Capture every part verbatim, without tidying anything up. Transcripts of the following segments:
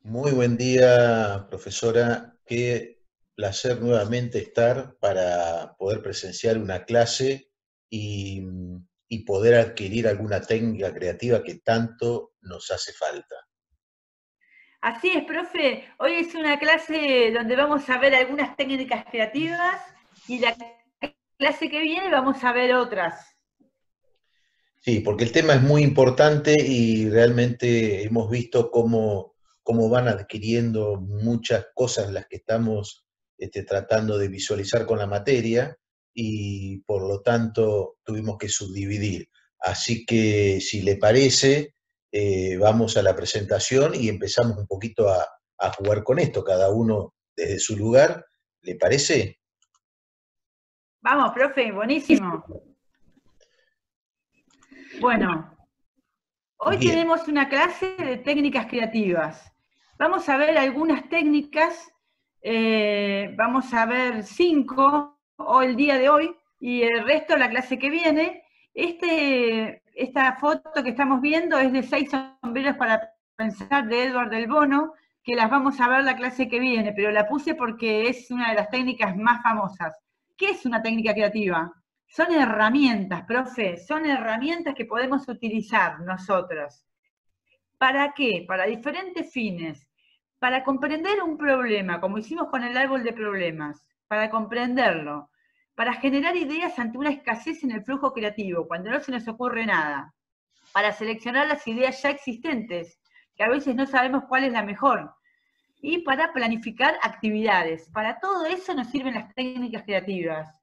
Muy buen día, profesora. Qué placer nuevamente estar para poder presenciar una clase y, y poder adquirir alguna técnica creativa que tanto nos hace falta. Así es, profe. Hoy es una clase donde vamos a ver algunas técnicas creativas y la clase que viene vamos a ver otras. Sí, porque el tema es muy importante y realmente hemos visto cómo, cómo van adquiriendo muchas cosas las que estamos este, tratando de visualizar con la materia y por lo tanto tuvimos que subdividir. Así que si le parece, eh, vamos a la presentación y empezamos un poquito a, a jugar con esto, cada uno desde su lugar. ¿Le parece? Vamos, profe, buenísimo. Bueno, hoy Bien, tenemos una clase de técnicas creativas. Vamos a ver algunas técnicas, eh, vamos a ver cinco o el día de hoy y el resto la clase que viene. Este, esta foto que estamos viendo es de seis sombreros para pensar de Edward del Bono, que las vamos a ver la clase que viene, pero la puse porque es una de las técnicas más famosas. ¿Qué es una técnica creativa? Son herramientas, profe, son herramientas que podemos utilizar nosotros. ¿Para qué? Para diferentes fines. Para comprender un problema, como hicimos con el árbol de problemas, para comprenderlo, para generar ideas ante una escasez en el flujo creativo, cuando no se nos ocurre nada, para seleccionar las ideas ya existentes, que a veces no sabemos cuál es la mejor, y para planificar actividades. Para todo eso nos sirven las técnicas creativas.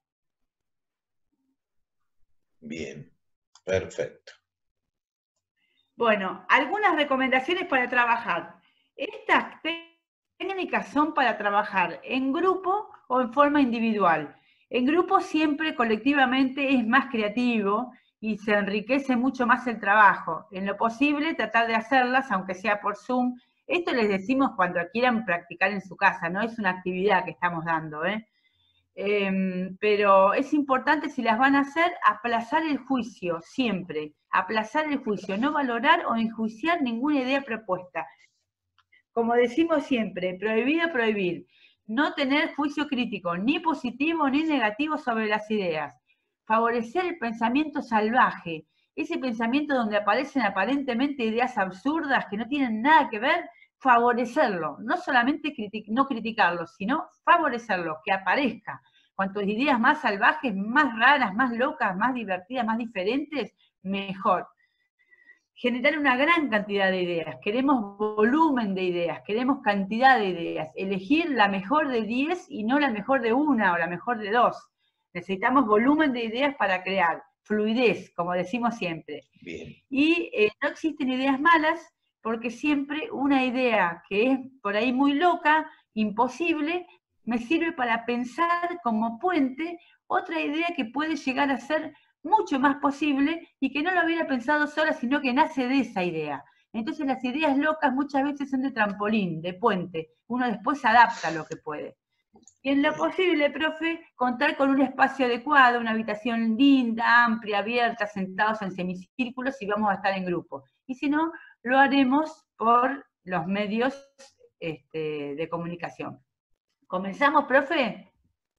bien, perfecto. Bueno, algunas recomendaciones para trabajar. Estas técnicas son para trabajar en grupo o en forma individual. En grupo siempre colectivamente es más creativo y se enriquece mucho más el trabajo. En lo posible tratar de hacerlas, aunque sea por Zoom. Esto les decimos cuando quieran practicar en su casa, no es una actividad que estamos dando, ¿eh? Eh, pero es importante, si las van a hacer, aplazar el juicio, siempre. Aplazar el juicio, no valorar o enjuiciar ninguna idea propuesta. Como decimos siempre, prohibido prohibir. No tener juicio crítico, ni positivo ni negativo sobre las ideas. Favorecer el pensamiento salvaje, ese pensamiento donde aparecen aparentemente ideas absurdas que no tienen nada que ver, favorecerlo, no solamente critic no criticarlo, sino favorecerlo, que aparezca. Cuantas ideas más salvajes, más raras, más locas, más divertidas, más diferentes, mejor. Generar una gran cantidad de ideas, queremos volumen de ideas, queremos cantidad de ideas, elegir la mejor de diez y no la mejor de una o la mejor de dos. Necesitamos volumen de ideas para crear, fluidez, como decimos siempre. Bien. Y eh, no existen ideas malas, porque siempre una idea que es por ahí muy loca, imposible, me sirve para pensar como puente otra idea que puede llegar a ser mucho más posible y que no lo hubiera pensado sola, sino que nace de esa idea. Entonces las ideas locas muchas veces son de trampolín, de puente. Uno después adapta lo que puede. Y en lo posible, profe, contar con un espacio adecuado, una habitación linda, amplia, abierta, sentados en semicírculos y vamos a estar en grupo. Y si no, lo haremos por los medios este, de comunicación. ¿Comenzamos, profe?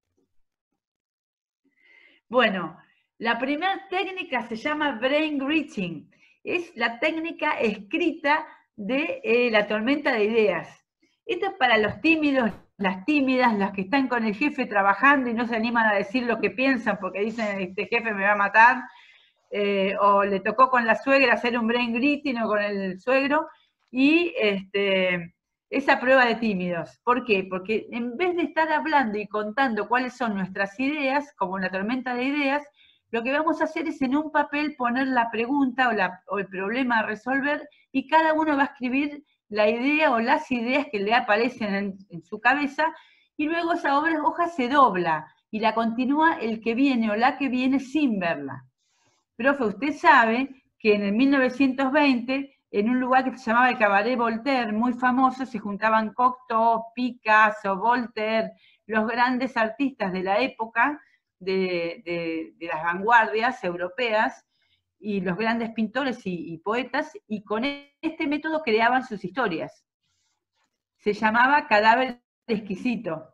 Bueno, la primera técnica se llama brain greeting. Es la técnica escrita de eh, la tormenta de ideas. Esto es para los tímidos, las tímidas, las que están con el jefe trabajando y no se animan a decir lo que piensan porque dicen, este jefe me va a matar, eh, o le tocó con la suegra hacer un brain greeting o con el suegro, y este, esa prueba de tímidos. ¿Por qué? Porque en vez de estar hablando y contando cuáles son nuestras ideas, como una tormenta de ideas, lo que vamos a hacer es en un papel poner la pregunta o, la, o el problema a resolver y cada uno va a escribir la idea o las ideas que le aparecen en, en su cabeza y luego esa hoja se dobla y la continúa el que viene o la que viene sin verla. Profe, usted sabe que en el mil novecientos veinte, en un lugar que se llamaba el Cabaret Voltaire, muy famoso, se juntaban Cocteau, Picasso, Voltaire, los grandes artistas de la época, de, de, de las vanguardias europeas, y los grandes pintores y, y poetas, y con este método creaban sus historias. se llamaba Cadáver Exquisito.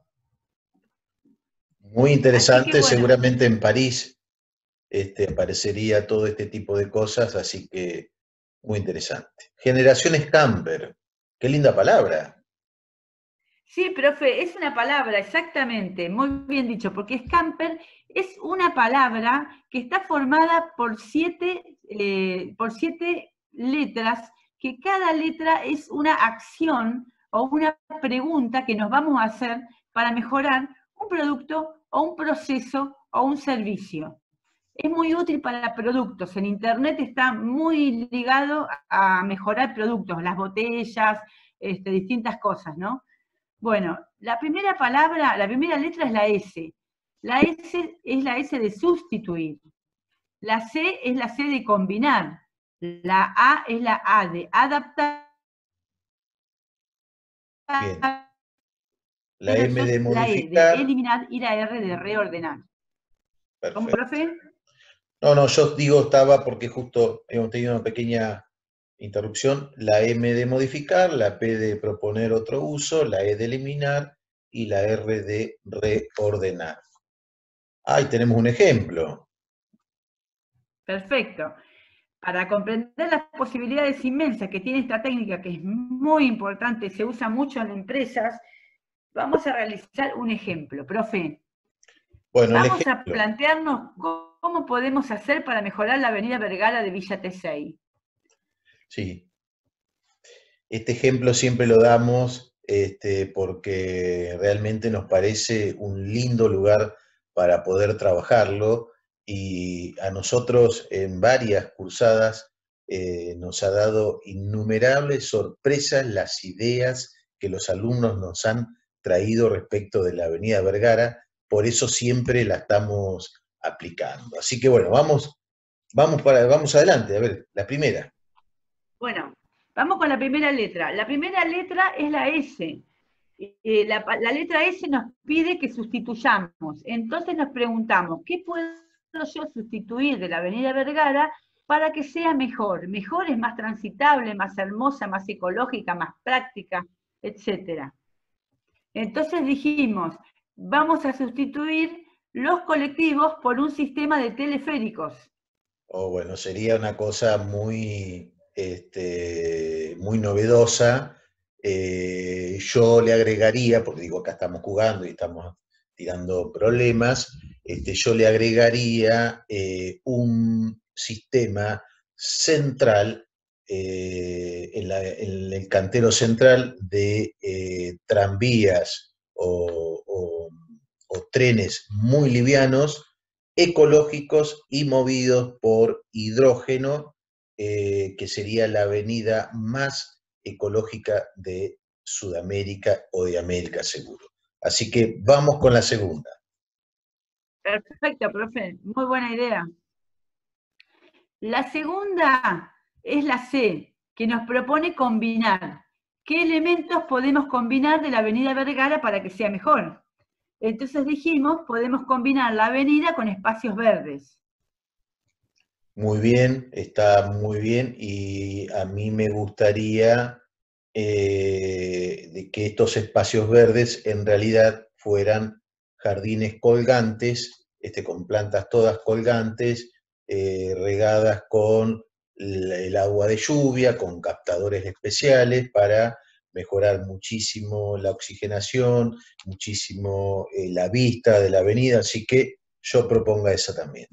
Muy Así que interesante, bueno, seguramente en París este, aparecería todo este tipo de cosas, así que muy interesante. Generaciones Camper, qué linda palabra. sí, profe, es una palabra, exactamente, muy bien dicho, porque scamper es una palabra que está formada por siete, eh, por siete letras, que cada letra es una acción o una pregunta que nos vamos a hacer para mejorar un producto o un proceso o un servicio. Es muy útil para productos. En Internet está muy ligado a mejorar productos, las botellas, este, distintas cosas, ¿no? Bueno, la primera palabra, la primera letra es la S. La S es la S de sustituir. La C es la C de combinar. La A es la A de adaptar. Bien, la M Versus de la E de modificar, eliminar y la R de reordenar. ¿Cómo, perfecto. profe? No, no, yo digo estaba porque justo hemos tenido una pequeña interrupción. La M de modificar, la P de proponer otro uso, la E de eliminar y la R de reordenar. Ahí tenemos un ejemplo. Perfecto. Para comprender las posibilidades inmensas que tiene esta técnica, que es muy importante, se usa mucho en empresas, vamos a realizar un ejemplo. Profe, Bueno, el vamos a ejemplo. plantearnos cómo podemos hacer para mejorar la avenida Vergara de Villa Tesey. Sí, este ejemplo siempre lo damos este, porque realmente nos parece un lindo lugar para poder trabajarlo y a nosotros en varias cursadas eh, nos ha dado innumerables sorpresas las ideas que los alumnos nos han traído respecto de la Avenida Vergara, por eso siempre la estamos aplicando. Así que bueno, vamos, vamos, para, vamos adelante, a ver, la primera. Bueno, vamos con la primera letra. La primera letra es la S. Eh, la, la letra S nos pide que sustituyamos. Entonces nos preguntamos, ¿qué puedo yo sustituir de la Avenida Vergara para que sea mejor? Mejor es más transitable, más hermosa, más ecológica, más práctica, etcétera. Entonces dijimos, vamos a sustituir los colectivos por un sistema de teleféricos. O bueno, sería una cosa muy, este, muy novedosa. Eh, yo le agregaría, porque digo, acá estamos jugando y estamos tirando problemas, este, yo le agregaría eh, un sistema central, eh, en, la, en, el cantero central de eh, tranvías o, o, o trenes muy livianos, ecológicos y movidos por hidrógeno, eh, que sería la avenida más ecológica de Sudamérica o de América seguro. Así que vamos con la segunda. Perfecto, profe, muy buena idea. La segunda es la C, que nos propone combinar. ¿Qué elementos podemos combinar de la avenida Vergara para que sea mejor? Entonces dijimos, podemos combinar la avenida con espacios verdes. Muy bien, está muy bien y a mí me gustaría eh, de que estos espacios verdes en realidad fueran jardines colgantes, este, con plantas todas colgantes, eh, regadas con el agua de lluvia, con captadores especiales para mejorar muchísimo la oxigenación, muchísimo eh, la vista de la avenida, así que yo proponga esa también.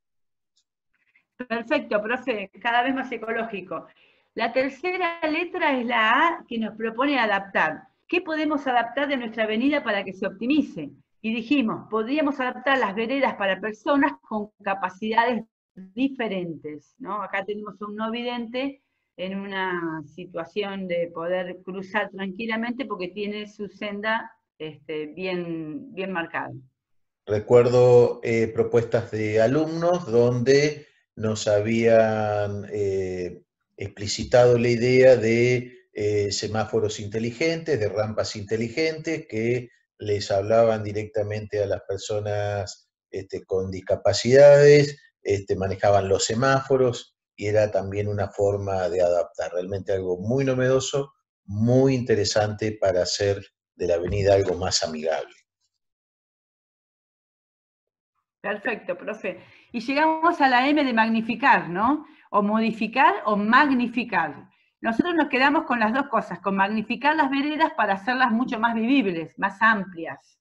Perfecto, profe, cada vez más ecológico. La tercera letra es la A, que nos propone adaptar. ¿Qué podemos adaptar de nuestra avenida para que se optimice? Y dijimos, podríamos adaptar las veredas para personas con capacidades diferentes, ¿no? Acá tenemos a un no vidente en una situación de poder cruzar tranquilamente porque tiene su senda este, bien, bien marcada. Recuerdo eh, propuestas de alumnos donde nos habían eh, explicitado la idea de eh, semáforos inteligentes, de rampas inteligentes, que les hablaban directamente a las personas este, con discapacidades, este, manejaban los semáforos y era también una forma de adaptar. Realmente algo muy novedoso, muy interesante para hacer de la avenida algo más amigable. Perfecto, profe. Y llegamos a la M de magnificar, ¿no? O modificar o magnificar. Nosotros nos quedamos con las dos cosas, con magnificar las veredas para hacerlas mucho más vivibles, más amplias.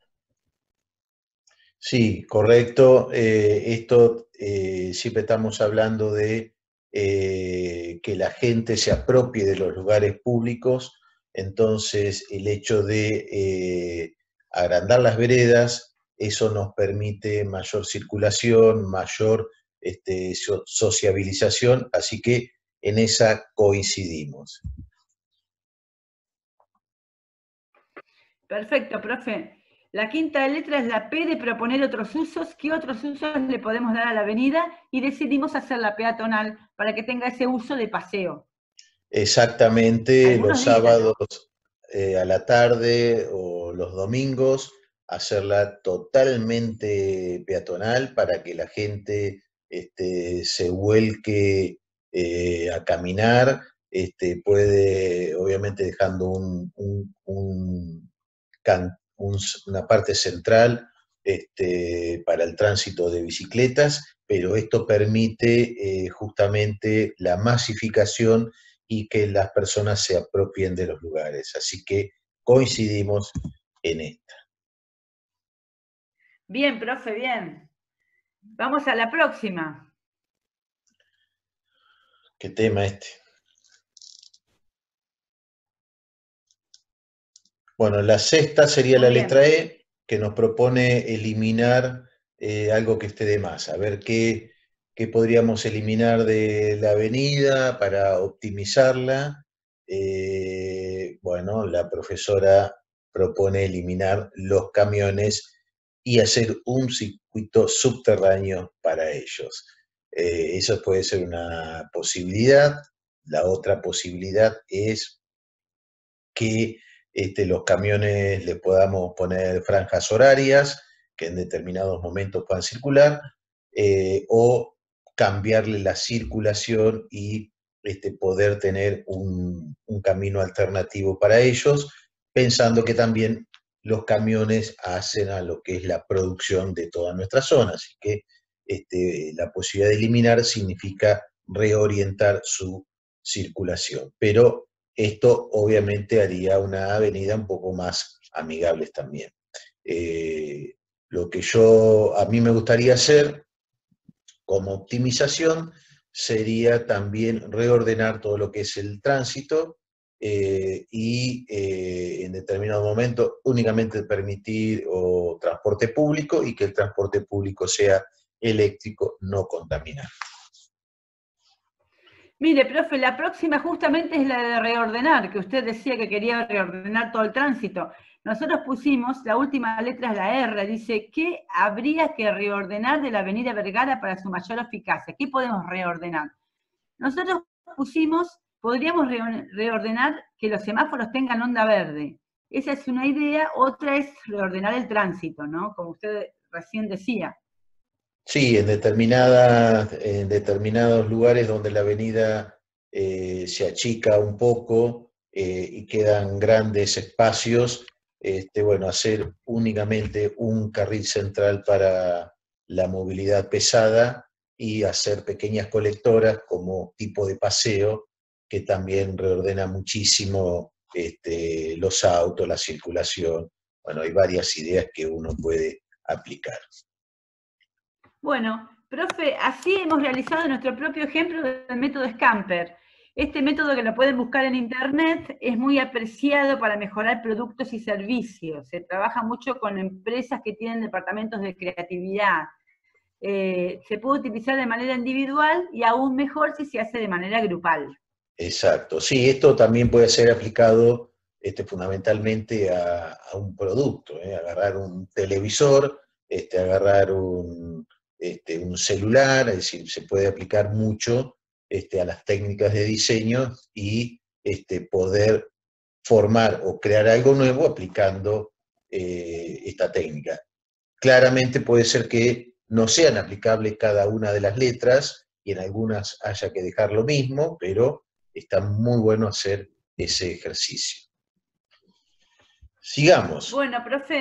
Sí, correcto. Eh, esto eh, siempre estamos hablando de eh, que la gente se apropie de los lugares públicos, entonces el hecho de eh, agrandar las veredas, eso nos permite mayor circulación, mayor este, so- sociabilización, así que en esa coincidimos. Perfecto, profe. La quinta letra es la P de proponer otros usos. ¿Qué otros usos le podemos dar a la avenida? Y decidimos hacerla peatonal para que tenga ese uso de paseo. Exactamente, Algunos los dicen, ¿no? sábados eh, a la tarde o los domingos, hacerla totalmente peatonal para que la gente este, se vuelque eh, a caminar, este, puede, obviamente dejando un, un- un can- un- una parte central este, para el tránsito de bicicletas, pero esto permite eh, justamente la masificación y que las personas se apropien de los lugares. Así que coincidimos en esto. Bien, profe, bien. Vamos a la próxima. ¿Qué tema este? Bueno, la sexta sería la Muy letra bien. E, que nos propone eliminar eh, algo que esté de más. A ver qué, qué podríamos eliminar de la avenida para optimizarla. Eh, bueno, la profesora propone eliminar los camiones y hacer un circuito subterráneo para ellos. Eh, eso puede ser una posibilidad. La otra posibilidad es que este, los camiones le podamos poner franjas horarias que en determinados momentos puedan circular, eh, o cambiarle la circulación y este, poder tener un, un camino alternativo para ellos, pensando que también los camiones hacen a lo que es la producción de toda nuestra zona, así que este, la posibilidad de eliminar significa reorientar su circulación, pero esto obviamente haría una avenida un poco más amigable también. Eh, lo que yo, a mí me gustaría hacer como optimización sería también reordenar todo lo que es el tránsito eh, y eh, en determinado momento únicamente permitir o transporte público y que el transporte público sea eléctrico, no contaminante. Mire, profe, la próxima justamente es la de reordenar, que usted decía que quería reordenar todo el tránsito. Nosotros pusimos, la última letra es la R, dice, ¿qué habría que reordenar de la avenida Vergara para su mayor eficacia? ¿Qué podemos reordenar? Nosotros pusimos, podríamos reordenar que los semáforos tengan onda verde. Esa es una idea. Otra es reordenar el tránsito, ¿no? Como usted recién decía. Sí, en, determinadas, en determinados lugares donde la avenida eh, se achica un poco eh, y quedan grandes espacios, este, bueno, hacer únicamente un carril central para la movilidad pesada y hacer pequeñas colectoras como tipo de paseo, que también reordena muchísimo este, los autos, la circulación. Bueno, hay varias ideas que uno puede aplicar. Bueno, profe, así hemos realizado nuestro propio ejemplo del método Scamper. Este método, que lo pueden buscar en internet, es muy apreciado para mejorar productos y servicios. Se trabaja mucho con empresas que tienen departamentos de creatividad. Eh, se puede utilizar de manera individual y aún mejor si se hace de manera grupal. Exacto, sí, esto también puede ser aplicado este, fundamentalmente a, a un producto, ¿eh? Agarrar un televisor, este, agarrar un, este, un celular, es decir, se puede aplicar mucho este, a las técnicas de diseño y este, poder formar o crear algo nuevo aplicando eh, esta técnica. Claramente puede ser que no sean aplicables cada una de las letras y en algunas haya que dejar lo mismo, pero está muy bueno hacer ese ejercicio. Sigamos. Bueno, profe,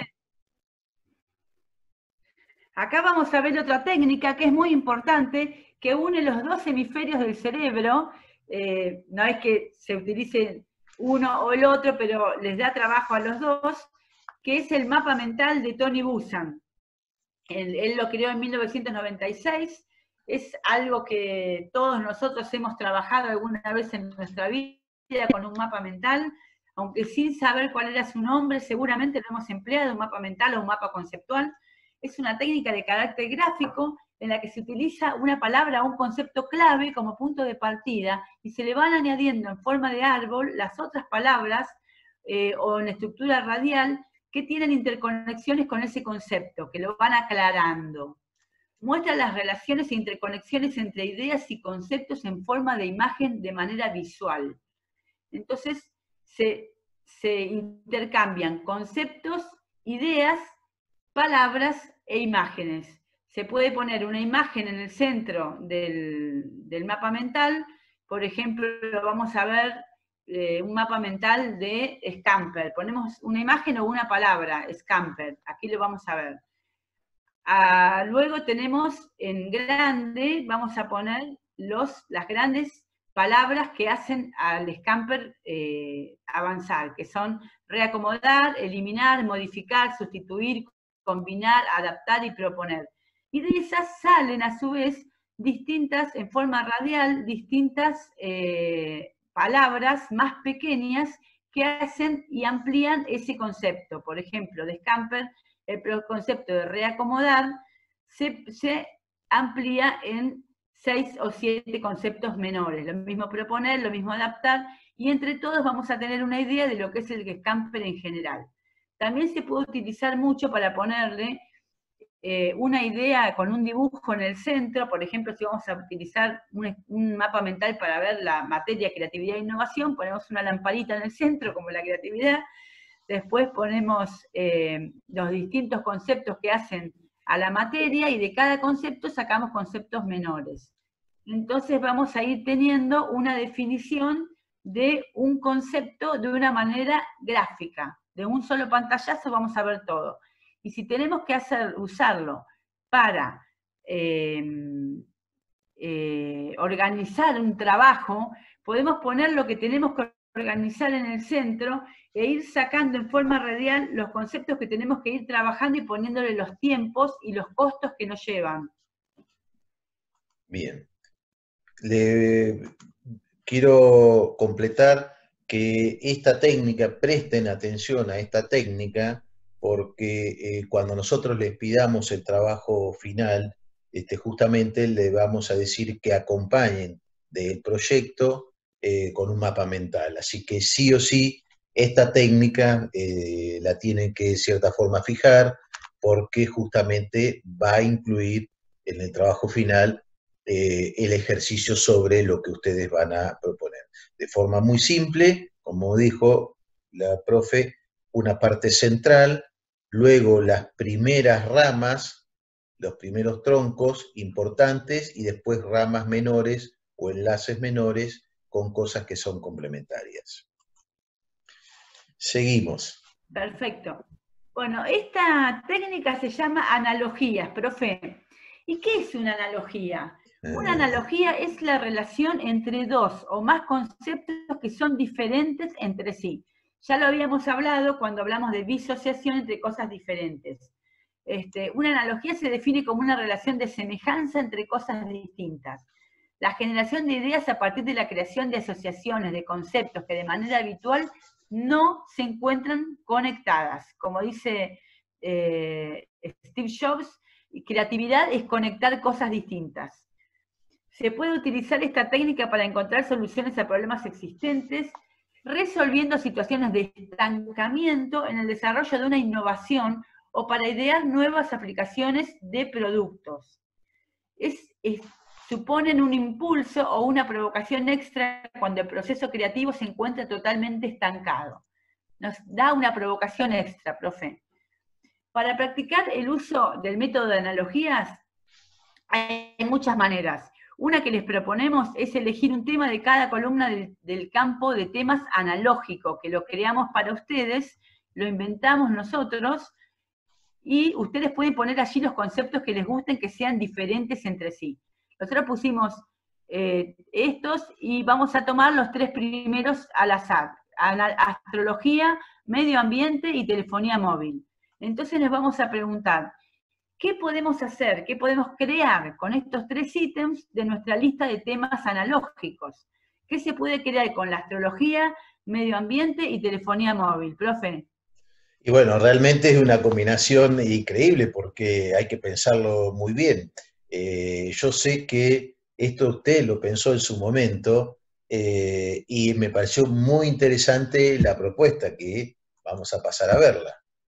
acá vamos a ver otra técnica que es muy importante, que une los dos hemisferios del cerebro. Eh, no es que se utilice uno o el otro, pero les da trabajo a los dos, que es el mapa mental de Tony Buzan. Él, él lo creó en mil novecientos noventa y seis, es algo que todos nosotros hemos trabajado alguna vez en nuestra vida con un mapa mental, aunque sin saber cuál era su nombre, seguramente lo hemos empleado, un mapa mental o un mapa conceptual. Es una técnica de carácter gráfico en la que se utiliza una palabra o un concepto clave como punto de partida y se le van añadiendo en forma de árbol las otras palabras eh, o en estructura radial que tienen interconexiones con ese concepto, que lo van aclarando. Muestra las relaciones e interconexiones entre ideas y conceptos en forma de imagen de manera visual. Entonces, se, se intercambian conceptos, ideas, palabras e imágenes. Se puede poner una imagen en el centro del, del mapa mental, por ejemplo, vamos a ver eh, un mapa mental de Scamper. Ponemos una imagen o una palabra, Scamper, aquí lo vamos a ver. Ah, luego tenemos en grande, vamos a poner los, las grandes palabras que hacen al Scamper eh, avanzar, que son reacomodar, eliminar, modificar, sustituir, combinar, adaptar y proponer. Y de esas salen a su vez distintas, en forma radial, distintas eh, palabras más pequeñas que hacen y amplían ese concepto. Por ejemplo, de Scamper, el concepto de reacomodar se, se amplía en seis o siete conceptos menores. Lo mismo proponer, lo mismo adaptar, y entre todos vamos a tener una idea de lo que es el Scamper en general. También se puede utilizar mucho para ponerle eh, una idea con un dibujo en el centro. Por ejemplo, si vamos a utilizar un, un mapa mental para ver la materia creatividad e innovación, ponemos una lamparita en el centro como la creatividad. Después ponemos eh, los distintos conceptos que hacen a la materia y de cada concepto sacamos conceptos menores. Entonces vamos a ir teniendo una definición de un concepto de una manera gráfica. De un solo pantallazo vamos a ver todo. Y si tenemos que hacer, usarlo para eh, eh, organizar un trabajo, podemos poner lo que tenemos que organizar en el centro e ir sacando en forma radial los conceptos que tenemos que ir trabajando y poniéndole los tiempos y los costos que nos llevan. Bien. Le quiero completar que esta técnica, presten atención a esta técnica, porque eh, cuando nosotros les pidamos el trabajo final, este, justamente le vamos a decir que acompañen del proyecto eh, con un mapa mental. Así que sí o sí, esta técnica eh, la tienen que de cierta forma fijar, porque justamente va a incluir en el trabajo final eh, el ejercicio sobre lo que ustedes van a proponer. De forma muy simple, como dijo la profe, una parte central, luego las primeras ramas, los primeros troncos importantes y después ramas menores o enlaces menores con cosas que son complementarias. Seguimos. Perfecto. Bueno, esta técnica se llama analogías, profe. ¿Y qué es una analogía? Una analogía es la relación entre dos o más conceptos que son diferentes entre sí. Ya lo habíamos hablado cuando hablamos de disociación entre cosas diferentes. Este, una analogía se define como una relación de semejanza entre cosas distintas. La generación de ideas a partir de la creación de asociaciones, de conceptos que de manera habitual no se encuentran conectadas. Como dice eh, Steve Jobs, creatividad es conectar cosas distintas. Se puede utilizar esta técnica para encontrar soluciones a problemas existentes, resolviendo situaciones de estancamiento en el desarrollo de una innovación o para idear nuevas aplicaciones de productos. Es, es, suponen un impulso o una provocación extra cuando el proceso creativo se encuentra totalmente estancado. Nos da una provocación extra, profe. Para practicar el uso del método de analogías hay muchas maneras. Una que les proponemos es elegir un tema de cada columna del, del campo de temas analógico, que lo creamos para ustedes, lo inventamos nosotros, y ustedes pueden poner allí los conceptos que les gusten, que sean diferentes entre sí. Nosotros pusimos eh, estos y vamos a tomar los tres primeros al azar: astrología, medio ambiente y telefonía móvil. Entonces les vamos a preguntar, ¿qué podemos hacer, qué podemos crear con estos tres ítems de nuestra lista de temas analógicos? ¿Qué se puede crear con la astrología, medio ambiente y telefonía móvil, profe? Y bueno, realmente es una combinación increíble porque hay que pensarlo muy bien. Eh, yo sé que esto usted lo pensó en su momento eh, y me pareció muy interesante la propuesta, que vamos a pasar a verla.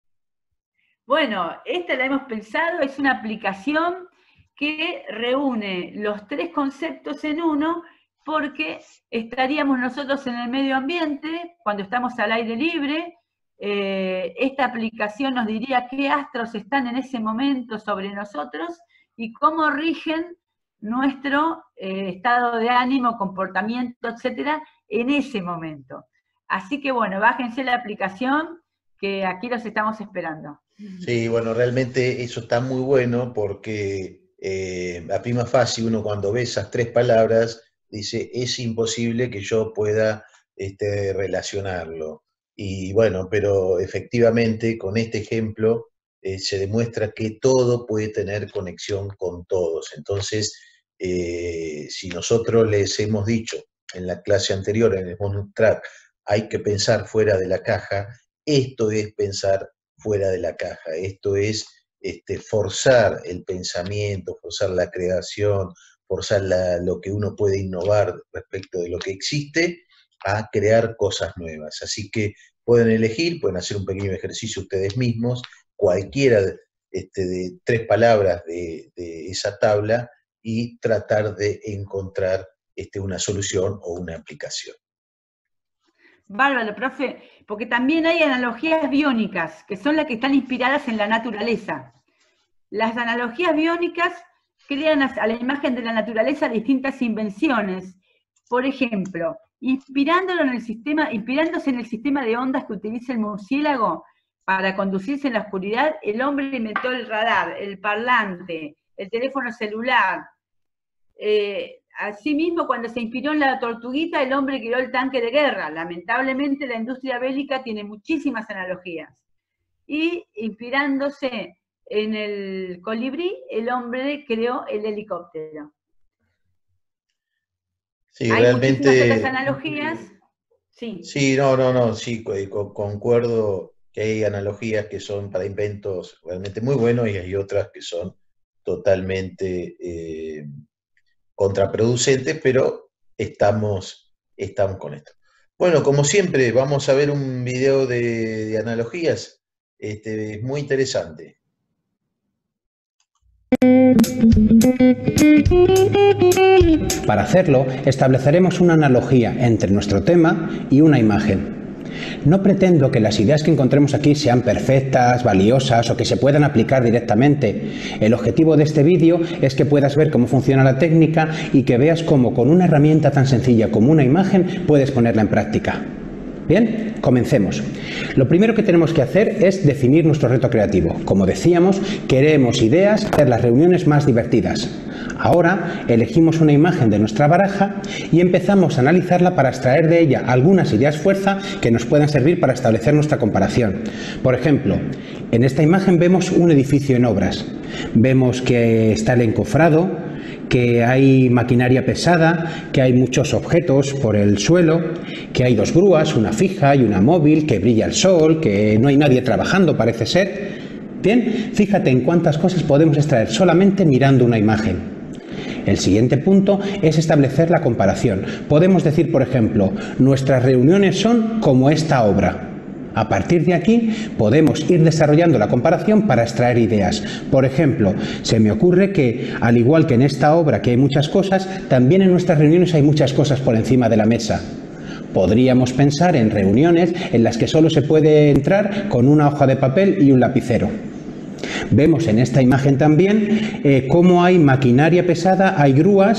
Bueno, esta la hemos pensado, es una aplicación que reúne los tres conceptos en uno, porque estaríamos nosotros en el medio ambiente, cuando estamos al aire libre. Eh, esta aplicación nos diría qué astros están en ese momento sobre nosotros y cómo rigen nuestro eh, estado de ánimo, comportamiento, etcétera, en ese momento. Así que bueno, bájense la aplicación, que aquí los estamos esperando. Sí, bueno, realmente eso está muy bueno porque eh, a prima facie uno cuando ve esas tres palabras dice, es imposible que yo pueda este, relacionarlo. Y bueno, pero efectivamente con este ejemplo eh, se demuestra que todo puede tener conexión con todos. Entonces, eh, si nosotros les hemos dicho en la clase anterior, en el bonus track, hay que pensar fuera de la caja, esto es pensar fuera de la caja, esto es este, forzar el pensamiento, forzar la creación, forzar la, lo que uno puede innovar respecto de lo que existe, a crear cosas nuevas. Así que pueden elegir, pueden hacer un pequeño ejercicio ustedes mismos, cualquiera este, de tres palabras de, de esa tabla, y tratar de encontrar este, una solución o una aplicación. Bárbaro, profe, porque también hay analogías biónicas, que son las que están inspiradas en la naturaleza. Las analogías biónicas crean a la imagen de la naturaleza distintas invenciones. Por ejemplo, inspirándolo en el sistema, inspirándose en el sistema de ondas que utiliza el murciélago para conducirse en la oscuridad, el hombre inventó el radar, el parlante, el teléfono celular. Eh, Asimismo, cuando se inspiró en la tortuguita, el hombre creó el tanque de guerra. Lamentablemente, la industria bélica tiene muchísimas analogías. Y inspirándose en el colibrí, el hombre creó el helicóptero. Sí, hay realmente, muchísimas otras analogías. Sí. Sí, no, no, no, sí, co- concuerdo que hay analogías que son para inventos realmente muy buenos y hay otras que son totalmente eh, contraproducentes, pero estamos, estamos con esto. Bueno, como siempre, vamos a ver un video de, de analogías, este, muy interesante. Para hacerlo, estableceremos una analogía entre nuestro tema y una imagen. No pretendo que las ideas que encontremos aquí sean perfectas, valiosas o que se puedan aplicar directamente. El objetivo de este vídeo es que puedas ver cómo funciona la técnica y que veas cómo con una herramienta tan sencilla como una imagen puedes ponerla en práctica. Bien, comencemos. Lo primero que tenemos que hacer es definir nuestro reto creativo. Como decíamos, queremos ideas para hacer las reuniones más divertidas. Ahora elegimos una imagen de nuestra baraja y empezamos a analizarla para extraer de ella algunas ideas fuerza que nos puedan servir para establecer nuestra comparación. Por ejemplo, en esta imagen vemos un edificio en obras. Vemos que está el encofrado, que hay maquinaria pesada, que hay muchos objetos por el suelo, que hay dos grúas, una fija y una móvil, que brilla el sol, que no hay nadie trabajando, parece ser. Bien, fíjate en cuántas cosas podemos extraer solamente mirando una imagen. El siguiente punto es establecer la comparación. Podemos decir, por ejemplo, nuestras reuniones son como esta obra. A partir de aquí podemos ir desarrollando la comparación para extraer ideas. Por ejemplo, se me ocurre que, al igual que en esta obra que hay muchas cosas, también en nuestras reuniones hay muchas cosas por encima de la mesa. Podríamos pensar en reuniones en las que solo se puede entrar con una hoja de papel y un lapicero. Vemos en esta imagen también eh, cómo hay maquinaria pesada, hay grúas,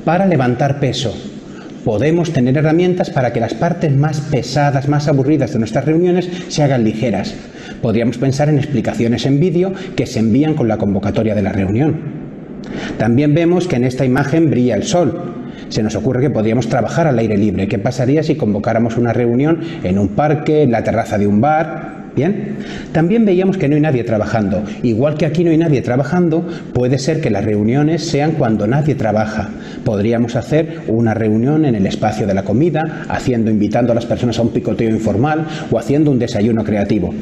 para levantar peso. Podemos tener herramientas para que las partes más pesadas, más aburridas de nuestras reuniones se hagan ligeras. Podríamos pensar en explicaciones en vídeo que se envían con la convocatoria de la reunión. También vemos que en esta imagen brilla el sol. Se nos ocurre que podríamos trabajar al aire libre. ¿Qué pasaría si convocáramos una reunión en un parque, en la terraza de un bar? Bien. También veíamos que no hay nadie trabajando. Igual que aquí no hay nadie trabajando, puede ser que las reuniones sean cuando nadie trabaja. Podríamos hacer una reunión en el espacio de la comida, haciendo, invitando a las personas a un picoteo informal o haciendo un desayuno creativo.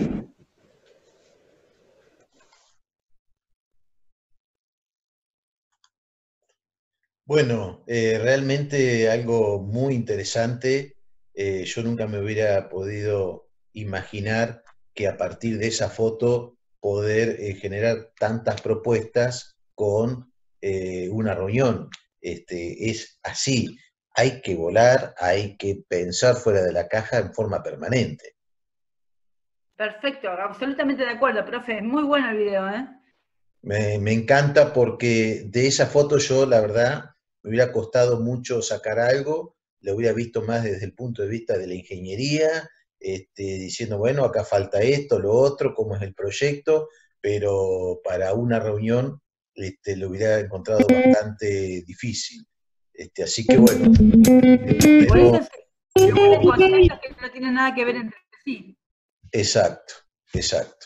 Bueno, eh, realmente algo muy interesante. Eh, yo nunca me hubiera podido imaginar que a partir de esa foto poder eh, generar tantas propuestas con eh, una reunión. Este, es así, hay que volar, hay que pensar fuera de la caja en forma permanente. Perfecto, absolutamente de acuerdo, profe. Es muy bueno el video, ¿eh? Me, me encanta porque de esa foto yo, la verdad, me hubiera costado mucho sacar algo, lo hubiera visto más desde el punto de vista de la ingeniería, este, diciendo, bueno, acá falta esto, lo otro, cómo es el proyecto, pero para una reunión este, lo hubiera encontrado bastante difícil. Este, así que bueno. Por eso se, se unen conceptos que no tienen nada que ver entre sí. Exacto, exacto.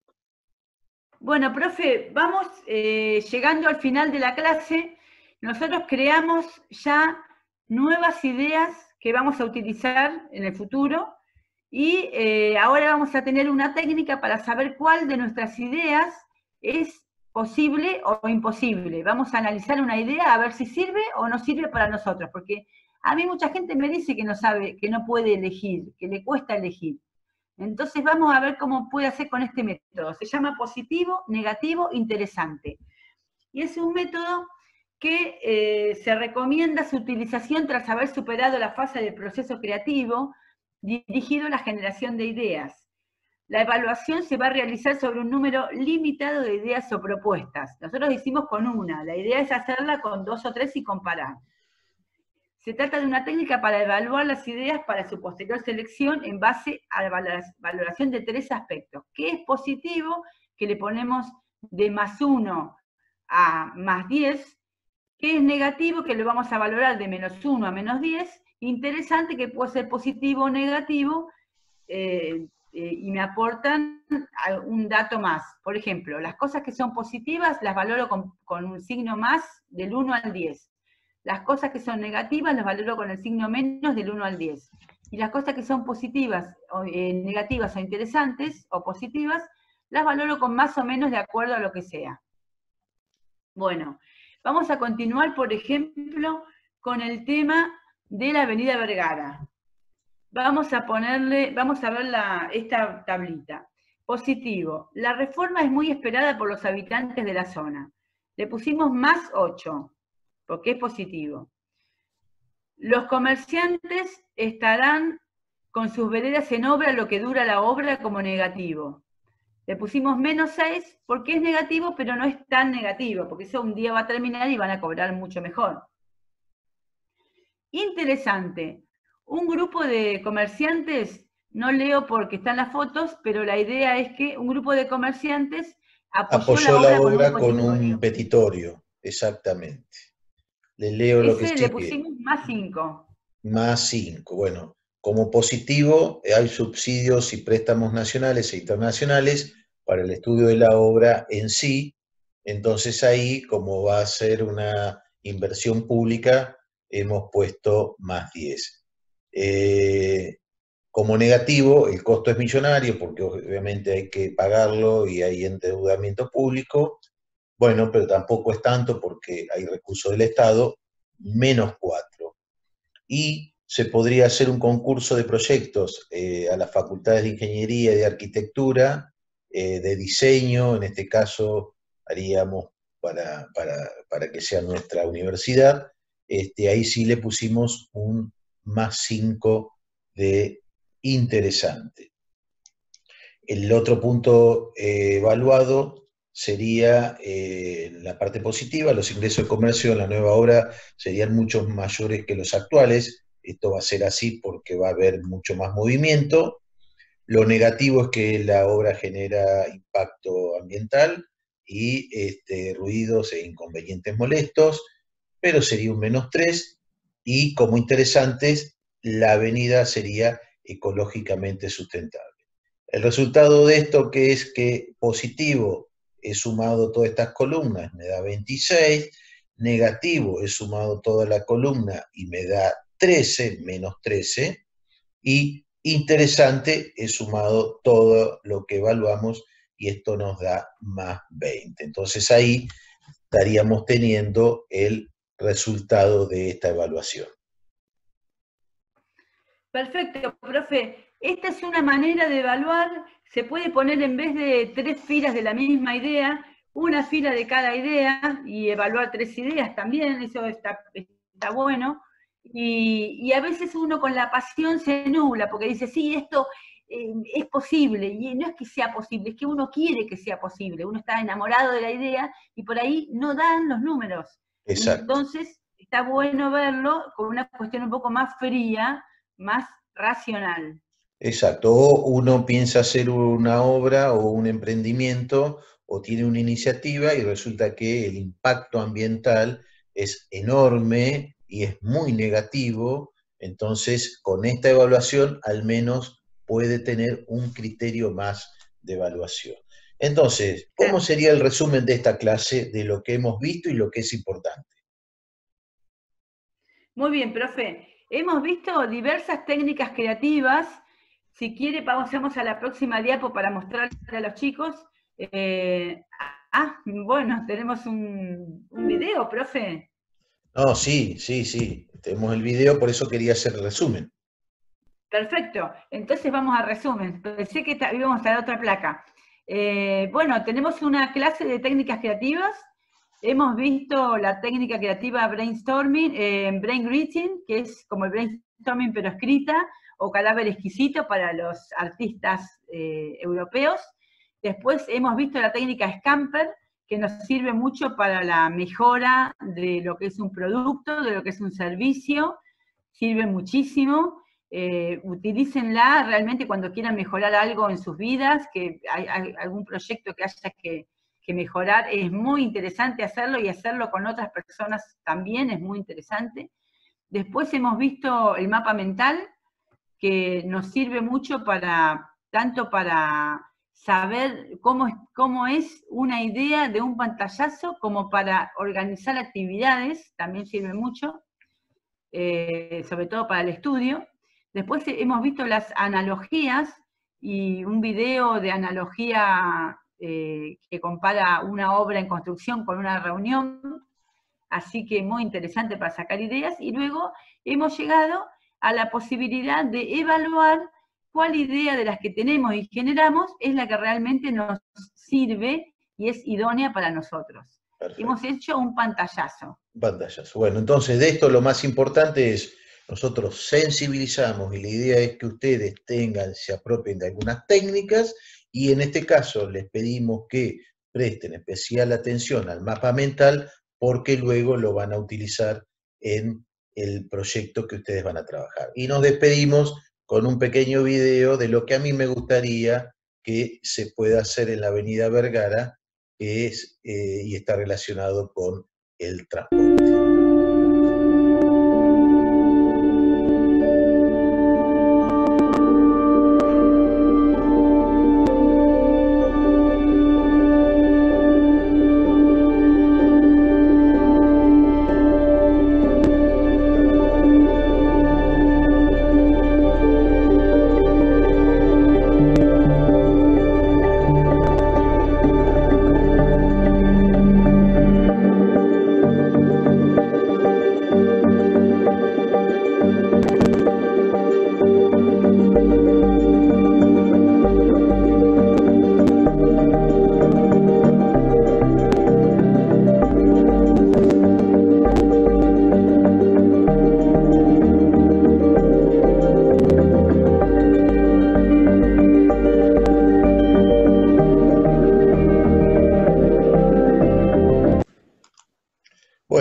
Bueno, profe, vamos eh, llegando al final de la clase. Nosotros creamos ya nuevas ideas que vamos a utilizar en el futuro y eh, ahora vamos a tener una técnica para saber cuál de nuestras ideas es posible o imposible. Vamos a analizar una idea a ver si sirve o no sirve para nosotros, porque a mí mucha gente me dice que no sabe, que no puede elegir, que le cuesta elegir. Entonces vamos a ver cómo puede hacer con este método. Se llama positivo, negativo, interesante. Y es un método que eh, se recomienda su utilización tras haber superado la fase del proceso creativo dirigido a la generación de ideas. La evaluación se va a realizar sobre un número limitado de ideas o propuestas. Nosotros hicimos con una, la idea es hacerla con dos o tres y comparar. Se trata de una técnica para evaluar las ideas para su posterior selección en base a la valoración de tres aspectos. ¿Qué es positivo? Que le ponemos de más uno a más diez. ¿Qué es negativo? Que lo vamos a valorar de menos uno a menos diez. Interesante, que puede ser positivo o negativo, eh, eh, y me aportan un dato más. Por ejemplo, las cosas que son positivas las valoro con, con un signo más del uno al diez. Las cosas que son negativas las valoro con el signo menos del uno al diez. Y las cosas que son positivas, o, eh, negativas o interesantes, o positivas, las valoro con más o menos de acuerdo a lo que sea. Bueno, vamos a continuar, por ejemplo, con el tema de la Avenida Vergara. Vamos a ponerle, vamos a ver la, esta tablita. Positivo. La reforma es muy esperada por los habitantes de la zona. Le pusimos más ocho, porque es positivo. Los comerciantes estarán con sus veredas en obra lo que dura la obra como negativo. Le pusimos menos seis porque es negativo, pero no es tan negativo, porque eso un día va a terminar y van a cobrar mucho mejor. Interesante. Un grupo de comerciantes, no leo porque están las fotos, pero la idea es que un grupo de comerciantes apoyó, apoyó la la obra, obra con un, con un petitorio. petitorio, exactamente. Le leo Ese lo que le sigue. pusimos más cinco. Más cinco. Bueno, como positivo hay subsidios y préstamos nacionales e internacionales para el estudio de la obra en sí. Entonces ahí, como va a ser una inversión pública, hemos puesto más diez. Eh, como negativo, el costo es millonario, porque obviamente hay que pagarlo y hay endeudamiento público. Bueno, pero tampoco es tanto porque hay recursos del Estado, menos cuatro. Y se podría hacer un concurso de proyectos eh, a las facultades de Ingeniería y de Arquitectura, eh, de diseño, en este caso haríamos para, para, para que sea nuestra universidad. Este, ahí sí le pusimos un más cinco de interesante. El otro punto eh, evaluado sería eh, la parte positiva, los ingresos de comercio en la nueva obra serían mucho mayores que los actuales. Esto va a ser así porque va a haber mucho más movimiento. Lo negativo es que la obra genera impacto ambiental y este, ruidos e inconvenientes molestos, pero sería un menos tres, y como interesantes, la avenida sería ecológicamente sustentable. El resultado de esto, que es que positivo, he sumado todas estas columnas, me da veintiséis, negativo, he sumado toda la columna y me da trece, menos trece, y interesante, he sumado todo lo que evaluamos y esto nos da más veinte. Entonces ahí estaríamos teniendo el resultado de esta evaluación. Perfecto, profe. Esta es una manera de evaluar. Se puede poner en vez de tres filas de la misma idea, una fila de cada idea y evaluar tres ideas también. Eso está, está bueno. Y, y a veces uno con la pasión se nubla, porque dice, sí, esto eh, es posible, y no es que sea posible, es que uno quiere que sea posible, uno está enamorado de la idea, y por ahí no dan los números. Exacto. Entonces, está bueno verlo con una cuestión un poco más fría, más racional. Exacto, o uno piensa hacer una obra o un emprendimiento, o tiene una iniciativa, y resulta que el impacto ambiental es enorme, y es muy negativo. Entonces con esta evaluación al menos puede tener un criterio más de evaluación. Entonces, ¿cómo sería el resumen de esta clase de lo que hemos visto y lo que es importante? Muy bien, profe. Hemos visto diversas técnicas creativas. Si quiere, pasemos a la próxima diapo para mostrarle a los chicos. Eh, ah, bueno, tenemos un, un video, profe. No, sí, sí, sí, tenemos el video, por eso quería hacer el resumen. Perfecto, entonces vamos a resumen. Pensé que íbamos a la otra placa. Eh, bueno, tenemos una clase de técnicas creativas. Hemos visto la técnica creativa brainstorming, eh, brain greeting, que es como el brainstorming pero escrita, o cadáver exquisito para los artistas eh, europeos. Después hemos visto la técnica Scamper, que nos sirve mucho para la mejora de lo que es un producto, de lo que es un servicio, sirve muchísimo. Eh, utilícenla realmente cuando quieran mejorar algo en sus vidas, que hay, hay algún proyecto que haya que, que mejorar, es muy interesante hacerlo, y hacerlo con otras personas también es muy interesante. Después hemos visto el mapa mental, que nos sirve mucho para, tanto para saber cómo es, cómo es una idea de un pantallazo, como para organizar actividades, también sirve mucho, eh, sobre todo para el estudio. Después hemos visto las analogías, y un video de analogía eh, que compara una obra en construcción con una reunión, así que muy interesante para sacar ideas. Y luego hemos llegado a la posibilidad de evaluar cuál idea de las que tenemos y generamos es la que realmente nos sirve y es idónea para nosotros. Perfecto. Hemos hecho un pantallazo. Un pantallazo. Bueno, entonces de esto lo más importante es, nosotros sensibilizamos, y la idea es que ustedes tengan, se apropien de algunas técnicas, y en este caso les pedimos que presten especial atención al mapa mental, porque luego lo van a utilizar en el proyecto que ustedes van a trabajar. Y nos despedimos con un pequeño video de lo que a mí me gustaría que se pueda hacer en la Avenida Vergara, que es, eh, y está relacionado con el transporte.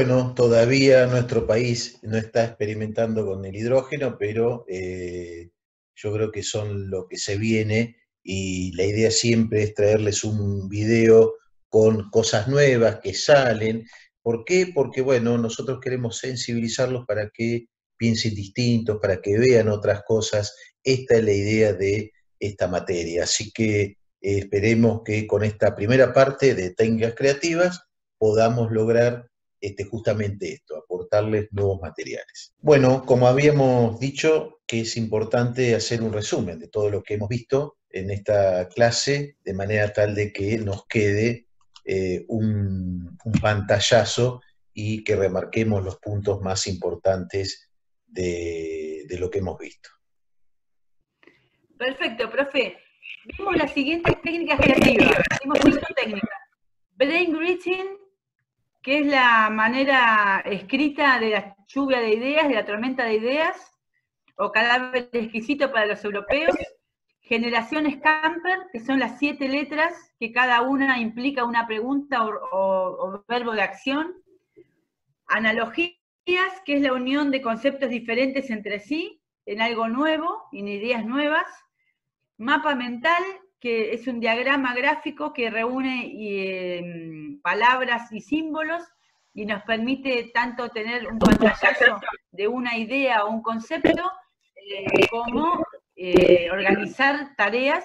bueno, todavía nuestro país no está experimentando con el hidrógeno, pero eh, yo creo que son lo que se viene, y la idea siempre es traerles un video con cosas nuevas que salen. ¿Por qué? Porque, bueno, nosotros queremos sensibilizarlos para que piensen distintos, para que vean otras cosas. Esta es la idea de esta materia. Así que eh, esperemos que con esta primera parte de técnicas creativas podamos lograr este, justamente esto, aportarles nuevos materiales. Bueno, como habíamos dicho, que es importante hacer un resumen de todo lo que hemos visto en esta clase, de manera tal de que nos quede eh, un, un pantallazo y que remarquemos los puntos más importantes de, de lo que hemos visto. Perfecto, profe. Vimos las siguientes técnicas creativas. Hemos visto técnicas. Brain greeting, que es la manera escrita de la lluvia de ideas, de la tormenta de ideas, o cadáver exquisito para los europeos. Generación Scamper, que son las siete letras, que cada una implica una pregunta o, o, o verbo de acción. Analogías, que es la unión de conceptos diferentes entre sí, en algo nuevo, en ideas nuevas. Mapa mental, que es un diagrama gráfico que reúne eh, palabras y símbolos y nos permite tanto tener un pantallazo de una idea o un concepto, eh, como eh, organizar tareas.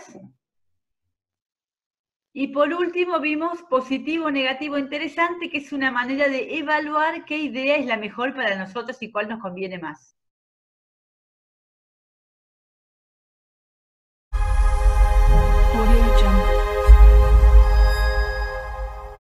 Y por último vimos positivo, negativo, interesante, que es una manera de evaluar qué idea es la mejor para nosotros y cuál nos conviene más.